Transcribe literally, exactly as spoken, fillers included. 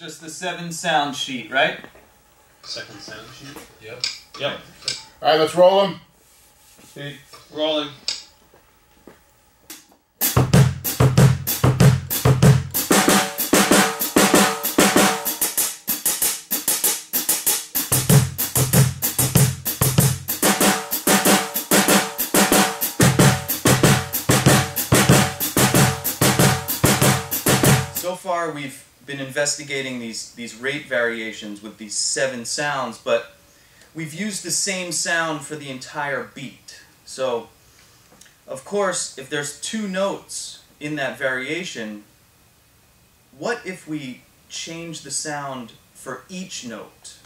just the seven sound sheet, right? Second sound sheet? Yep. Yep. Alright, let's roll them. See, rolling. So far we've been investigating these, these rate variations with these seven sounds, but we've used the same sound for the entire beat. So, of course, if there's two notes in that variation, what if we change the sound for each note?